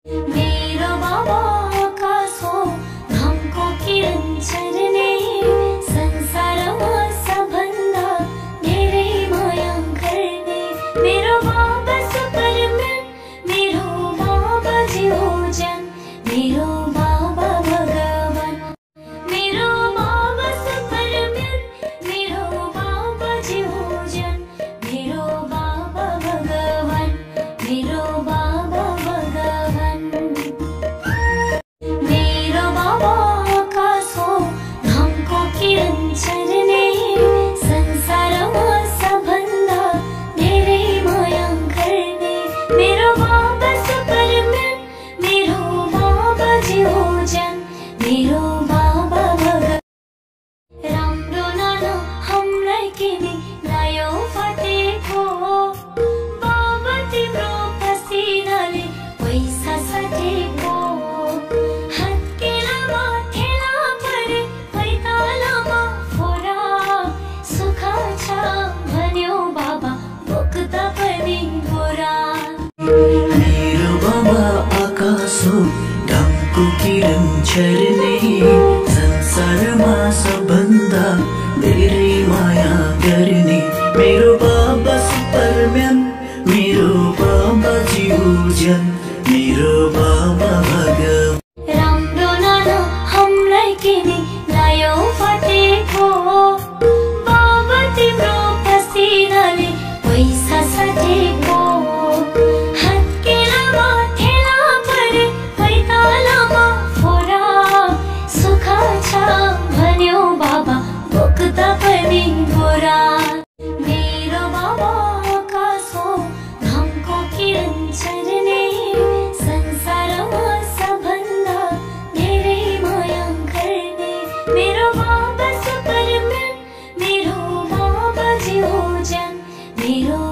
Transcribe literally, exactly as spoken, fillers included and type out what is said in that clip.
मेरो बाबा आकाशो घामको किरण छर्ने संसारमा सबभन्दा धेरै माया गर्ने मेरो बाबा सुपरम्यान मेरो बाबा जियोजन मेरो बाबा भगवान मेरो बाबा सुपरम्यान मेरो बाबा जियोजन मेरो बाबा भगवान मेरो बाबा भगवान मेरो बाबा आकाशो घामको किरण छर्ने संसारमा सबभन्दा धेरै माया गर्ने मेरो बाबा सुपरम्यान मेरो बाबा जियोजन मेरो बाबा भगवान राम्रो नाना हामीलाई किनी लायो फटेको बाबा तिम्रो पसिनाले पैसा सटेको हत्केलामा ठेला परे पैतालामा फोरा सुख छ भन्यो बाबा बोक्दा पनि गोरा मेरो बाबा आकाशो घामको किरण छर्ने संसारमा सबभन्दा धेरै माया गर्ने मेरो बाबा सुपरम्यान मेरो बाबा जियोजन मेरो बाबा भगवान राम्रो नाना हामीलाई किनी लायो फटेको बाबा तिम्रो पसिनाले पैसा सटेको हत्केलामा ठेला परे पैतालामा फोरा सुख छ भन्यो बाबा बोक्दा पनि गोरा मेरो बाबा आकाशो घामको किरण छर्ने संसारमा सबभन्दा धेरै माया गर्ने मेरो बाबा सुपरम्यान मेरो बाबा जियोजन मेरो